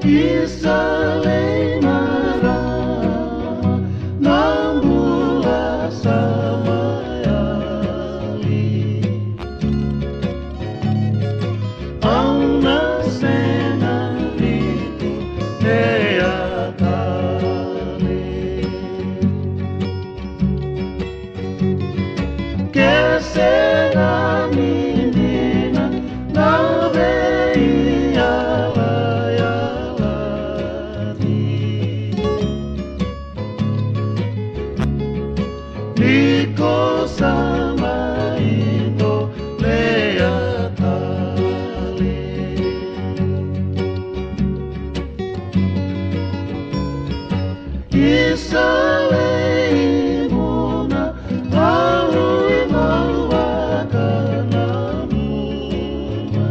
Isalei marama nambula samayali Auna sena litu teatali Kesena menina na veia Iko sama ito leatali Isalei muna aui mawakalamuma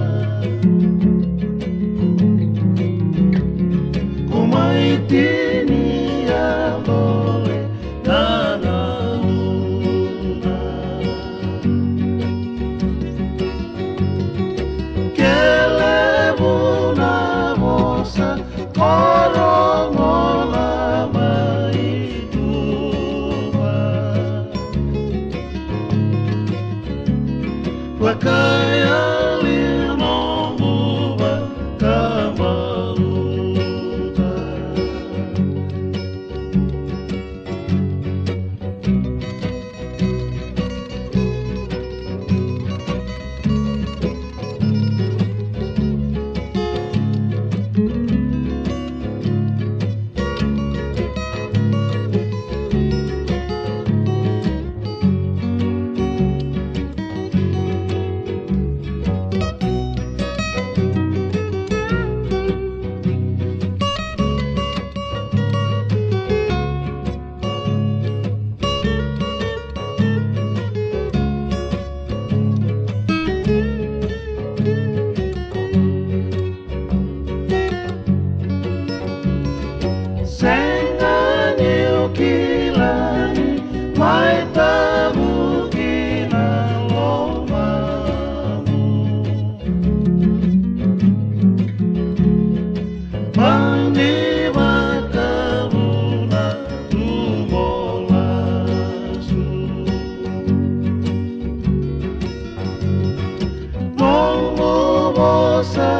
Kumaitini alole nana Korongola maiduma Wakaya linomuba kamaluta Sengani ukilani maitamu kina lomamu Mandi makamu na tumolasu Nongo bosa